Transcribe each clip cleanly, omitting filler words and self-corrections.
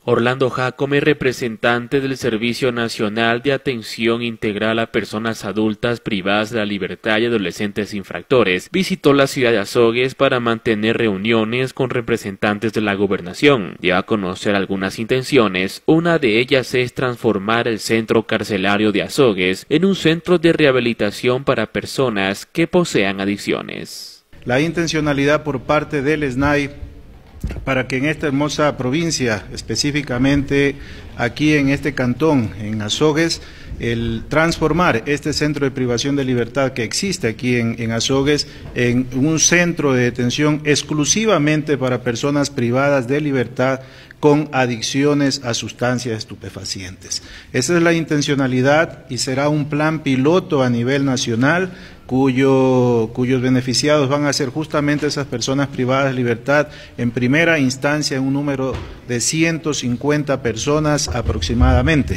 Orlando Jacome, representante del Servicio Nacional de Atención Integral a Personas Adultas Privadas de la Libertad y Adolescentes Infractores, visitó la ciudad de Azogues para mantener reuniones con representantes de la gobernación. Dio a conocer algunas intenciones. Una de ellas es transformar el centro carcelario de Azogues en un centro de rehabilitación para personas que posean adicciones. La intencionalidad por parte del SNAI para que en esta hermosa provincia, específicamente aquí en este cantón, en Azogues, el transformar este centro de privación de libertad que existe aquí en Azogues en un centro de detención exclusivamente para personas privadas de libertad con adicciones a sustancias estupefacientes. Esa es la intencionalidad y será un plan piloto a nivel nacional cuyos beneficiados van a ser justamente esas personas privadas de libertad, en primera instancia en un número de 150 personas aproximadamente.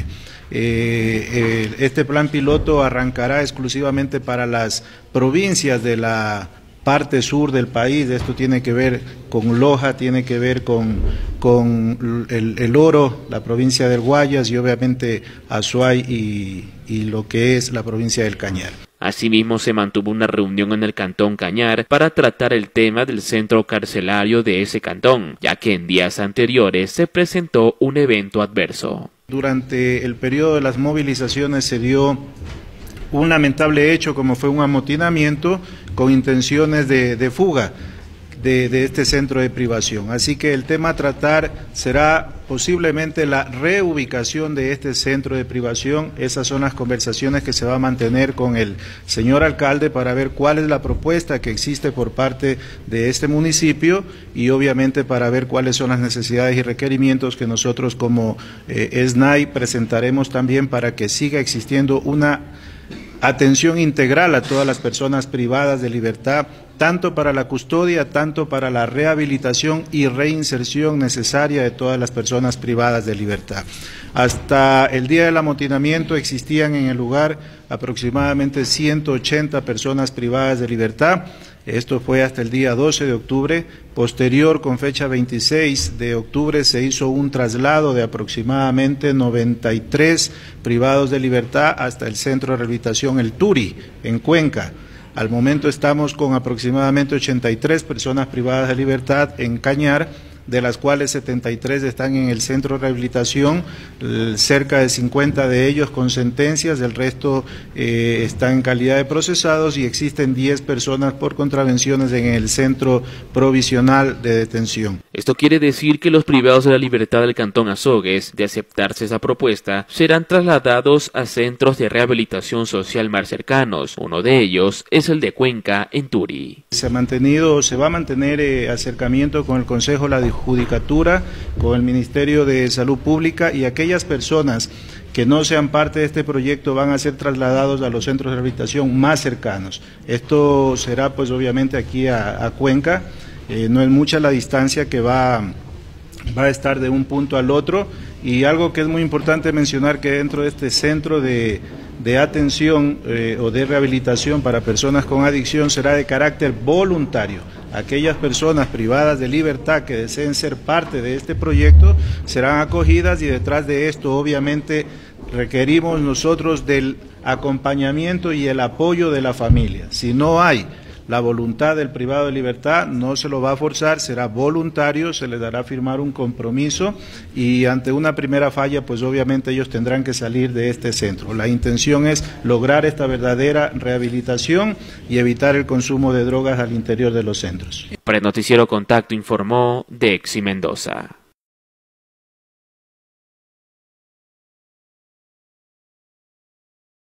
Este plan piloto arrancará exclusivamente para las provincias de la parte sur del país. Esto tiene que ver con Loja, tiene que ver con el Oro, la provincia del Guayas y obviamente Azuay y lo que es la provincia del Cañar. Asimismo, se mantuvo una reunión en el cantón Cañar para tratar el tema del centro carcelario de ese cantón, ya que en días anteriores se presentó un evento adverso. Durante el periodo de las movilizaciones se dio un lamentable hecho como fue un amotinamiento con intenciones de fuga de este centro de privación. Así que el tema a tratar será posiblemente la reubicación de este centro de privación. Esas son las conversaciones que se va a mantener con el señor alcalde para ver cuál es la propuesta que existe por parte de este municipio y obviamente para ver cuáles son las necesidades y requerimientos que nosotros como SNAI presentaremos también para que siga existiendo una atención integral a todas las personas privadas de libertad, tanto para la custodia, tanto para la rehabilitación y reinserción necesaria de todas las personas privadas de libertad. Hasta el día del amotinamiento existían en el lugar aproximadamente 180 personas privadas de libertad. Esto fue hasta el día 12 de octubre. Posterior, con fecha 26 de octubre, se hizo un traslado de aproximadamente 93 privados de libertad hasta el Centro de Rehabilitación El Turi, en Cuenca. Al momento estamos con aproximadamente 83 personas privadas de libertad en Cañar, de las cuales 73 están en el centro de rehabilitación, cerca de 50 de ellos con sentencias, el resto están en calidad de procesados y existen 10 personas por contravenciones en el centro provisional de detención. Esto quiere decir que los privados de la libertad del cantón Azogues, de aceptarse esa propuesta, serán trasladados a centros de rehabilitación social más cercanos. Uno de ellos es el de Cuenca, en Turi. Se va a mantener acercamiento con el Consejo de la Judicatura, con el Ministerio de Salud Pública y aquellas personas que no sean parte de este proyecto van a ser trasladados a los centros de rehabilitación más cercanos. Esto será pues obviamente aquí a Cuenca, no es mucha la distancia que va a estar de un punto al otro y algo que es muy importante mencionar que dentro de este centro de atención o de rehabilitación para personas con adicción será de carácter voluntario. Aquellas personas privadas de libertad que deseen ser parte de este proyecto serán acogidas y detrás de esto obviamente requerimos nosotros del acompañamiento y el apoyo de la familia. Si no hay la voluntad del privado de libertad, no se lo va a forzar, será voluntario, se les dará firmar un compromiso y ante una primera falla, pues obviamente ellos tendrán que salir de este centro. La intención es lograr esta verdadera rehabilitación y evitar el consumo de drogas al interior de los centros. Para el Noticiero Contacto informó Dexy Mendoza.